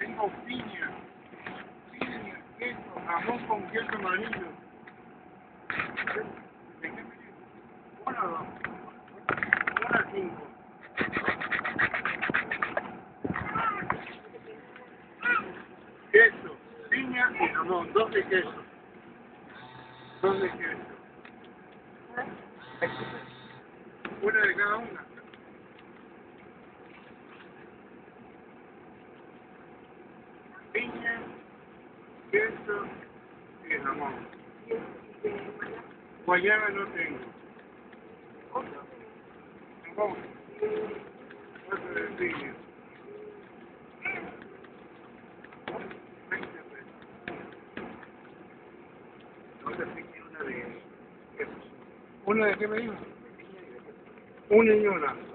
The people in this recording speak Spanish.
Tengo piña, queso, jamón con queso amarillo. ¿De qué me dijo? Una o dos. Una 5. Queso, piña y jamón. 2 de queso. 2 de queso. Una de cada una. Piña, queso y jamón. Guayaba no tengo. Jamón. 4 de piña. 20 pesos. Otra piña y una de queso. ¿Una de qué me dijo? Una y una.